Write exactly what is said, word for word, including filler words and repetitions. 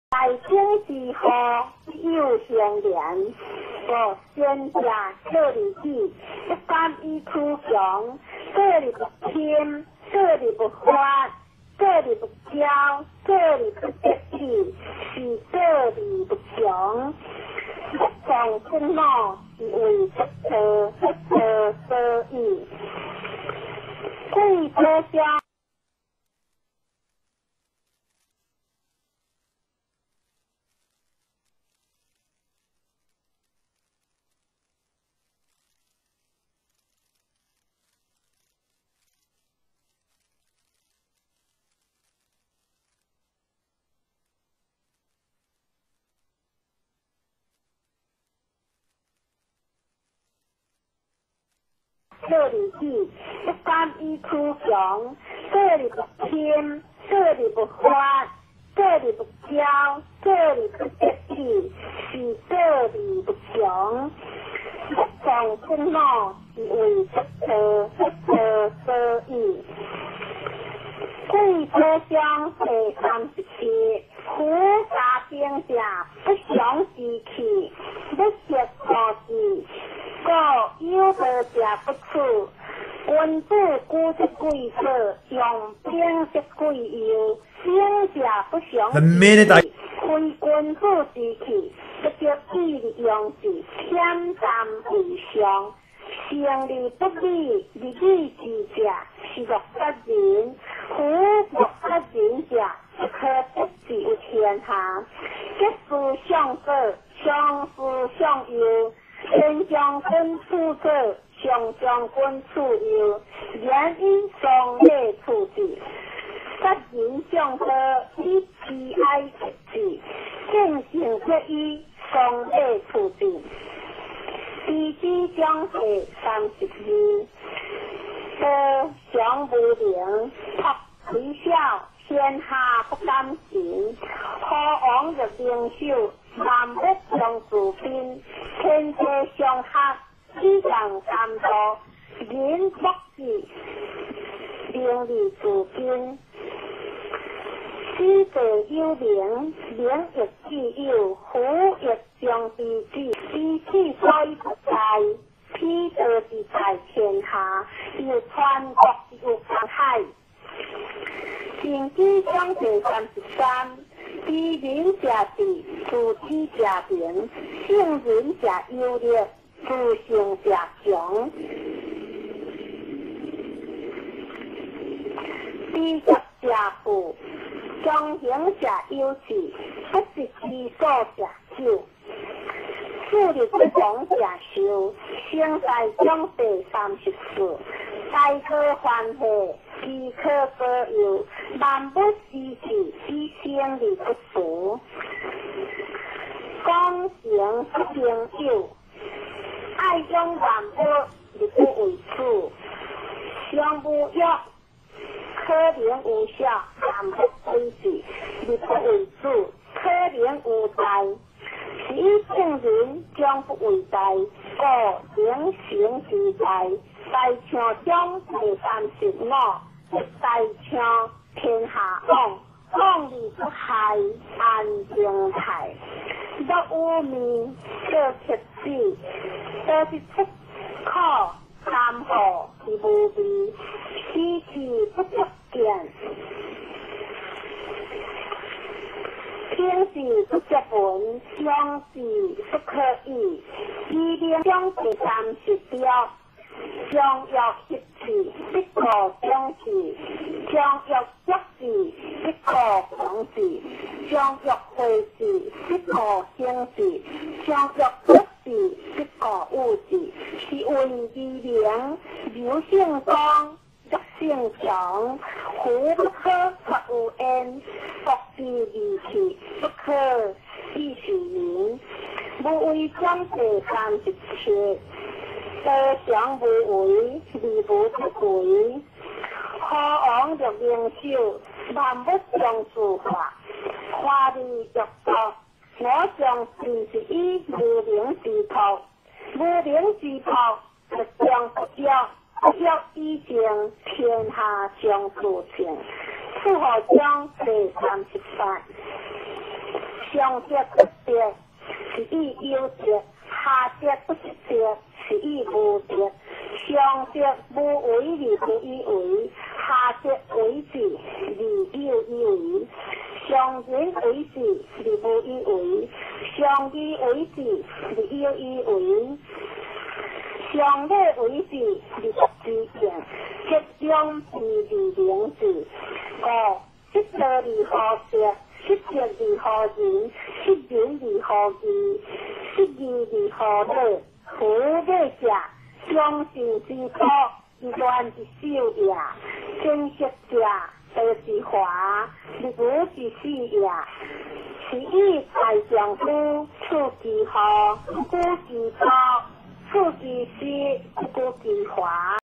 大清之后有相连，我先下这里去，不甘于出强，这里不偏，这里不花，这里不骄，这里不得意，是这里不强。不讲什么是为不得不得所以，贵车厢。这里去，不甘于出强，这里不偏，这里不花，这里不骄，这里不得意，是这里不强。不讲什么是为不得不得所以，贵车厢第三十七，苦茶冰下不想记起，不识可记。个有的食不出，君子固之贵色，用冰食贵油，冰食不想记，非君子之气，不得意的用字，偏淡为上。胜利不利，利益之者，是乐不仁；夫乐不仁者，不可得之有天下。结事相者，相事相由。先将君处者，上将君处由，言以双类处置。不仁相者，以悲哀处置；正行不一，双类处置。第之将第三十二，得祥无陵，托垂笑，天下不甘行。何往入灵秀，万物相助宾。天地相合，以上三道，人不治，名利助宾。知者有灵，灵亦自有，虎亦相彼之。彼此所以不在，彼得之在天下，有川国有江海。行之将第三十三。知人者智，助之者明；胜人者优劣，助胜者强。知觉者富，强行者有志，不是其所者久。智力不同者寿，现在将第三十四。大可欢喜，即可所有，万不思事，以胜利不俗。讲行不成有，爱用万物，亦不为主。相无约，可能无效，万不归事，亦不为主。可能无代，是以圣人将不为代，故行行之代。大唱中第三十五，大唱天下往，往利不害，安静泰。不污名，得其志，得是出口，三河是无味，喜气不足见。天时不足文，相事不可以。以令将第三十六。将要一致，不可相似；将要一致，不可相似；将要会致，不可相似；将要不致，不可误致。是为义良，有性光，德性强，虎不可发无恩，国之义气，不可以是言。无为将第三十七。得祥无为，利无不为。何往入灵秀，万物相助化。花利若作，我将是是以无灵之托，无灵之托，就将不要，不要以正天下相助情。此何将第三十八。 上德不德，是以有德；下德不是德，是以无德。上德无为而不以为，下德为之而有以为。上仁为之而无以为，上义为之而有以为。上礼为之而不知用，结良知而良知。五失道而好德，失德而好仁，失仁而好义，失义而好乐。夫礼者，相信之道，以乱之修也；正直者，道之华，立武之始也。是以大丈夫，处其好，不顾其暴，处其失，不顾其华。